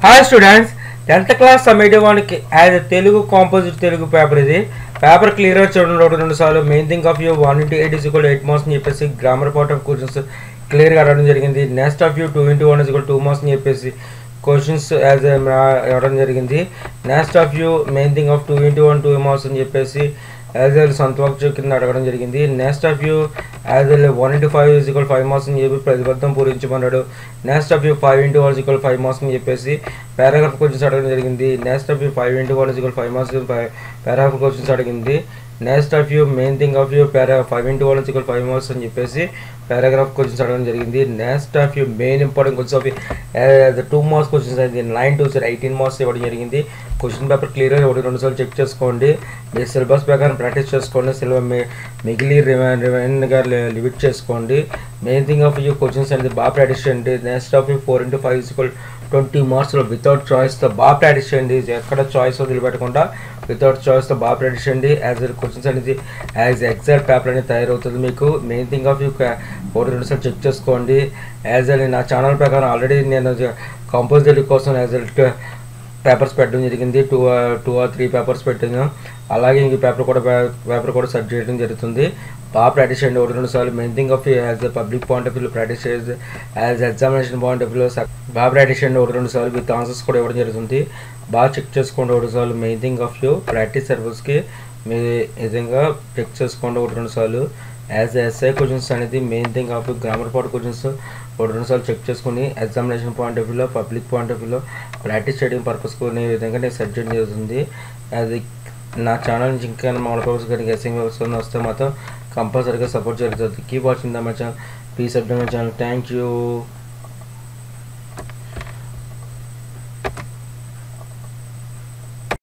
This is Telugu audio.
Hi students, 10th class summative one as a Telugu composite Telugu paper is paper clearer చూడండి సార్లు main thing of you 1 into 8 is equal to 8 marks అని చెప్పేసి grammar part of questions clear గా అడగడం జరిగింది. Next of you 2 into 1 is equal to 2 marks అని చెప్పేసి క్వశ్చన్స్ యాజ్ అడగడం జరిగింది. Next of you main thing of 2 into 1 2 marks అని చెప్పేసి యాజ్ వెల్ సొంత వర్క్ కింద అడగడం జరిగింది. Next of you as well 1 into 5 is equal to 5 marks అని చెప్పి ప్రతిబద్ధం పూరించమన్నాడు. Next of you 5 into 1 is equal to 5 marks అని చెప్పేసి పారాగ్రాఫ్ క్వశ్చన్స్ అడగడం జరిగింది. Next of you 5 into 1 is equal to 5 marks paragraph questions అడిగింది. Next of you main thing of you 5 into 1 is equal to 5 marks అని చెప్పేసి పారాగ్రాఫ్ క్వశ్చన్స్ అడగడం జరిగింది. Next of you main important questions of 2 marks questions అయితే 9 to 18 marks ఇవ్వడం జరిగింది. క్వశ్చన్ పేపర్ క్లియర్గా ఒకటి రెండు సార్లు చెక్ చేసుకోండి. మీ సిలబస్ ప్రకారం ప్రాక్టీస్ చేసుకోండి. మిగిలి రిమైన్గా లిమిట్ చేసుకోండి. Main thing of you questions అనేది బాగా ప్రాక్టీస్ చేయండి. Next of you 4 into 5 is equal 20 మార్క్స్లో వితౌట్ చాయిస్తో బాగా ప్రాక్టీస్ చేయండి. ఎక్కడ చాయిస్ వదిలిపెట్టకుండా వితౌట్ చాయిస్తో బాగా ప్రాక్టీస్ చేయండి. యాజ్ క్వశ్చన్స్ అనేది యాజ్ ఎగ్జాక్ట్ పేపర్ అనేది తయారవుతుంది మీకు. మెయిన్ థింగ్ ఆఫ్ యూ ఒకటి రెండు సార్లు చెక్ చేసుకోండి. యాజ్ నా ఛానల్ ప్రకారం ఆల్రెడీ నేను కంపోజిట్ కోసం యాజ్ పేపర్స్ పెట్టడం జరిగింది. 2 or 3 పేపర్స్ పెట్టాను. అలాగే ఇంక పేపర్ కూడా సెట్ చేయడం జరుగుతుంది. బాగా ప్రాక్టీస్ చేయండి ఒకటి రెండు సార్లు. Main thing of as public point of view practice చేసి యాజ్ ఎగ్జామినేషన్ పాయింట్ ఆఫ్ వ్యూలో బాగా ప్రాక్టీస్ చేయండి ఒకటి రెండు సార్లు. విత్ ఆన్సర్స్ కూడా ఇవ్వడం జరుగుతుంది. బాగా చెక్ చేసుకోండి ఒకటి సార్లు. Main thing of you practice సర్వీస్కి మీ విధంగా చెక్ చేసుకోండి ఒకటి రెండు సార్లు. యాజ్ ఎస్ఐ క్వశ్చన్స్ అనేది main thing of grammar part questions ఒకటి రెండు సార్లు చెక్ చేసుకుని ఎగ్జామినేషన్ పాయింట్ ఆఫ్ వ్యూలో పబ్లిక్ పాయింట్ ఆఫ్ వ్యూలో ప్రాక్టీస్ చేయడం పర్పస్ కొనే విధంగా నేను సెట్ చేయడం జరుగుతుంది. అది నా ఛానల్ నుంచి ఇంకా మోడల్ పేపర్స్ కానీ గెస్సింగ్ పేపర్స్ వస్తే మాత్రం కంపల్సరీగా సపోర్ట్ జరుగుతుంది. Keep watching the my channel. Please subscribe my channel. Thank you.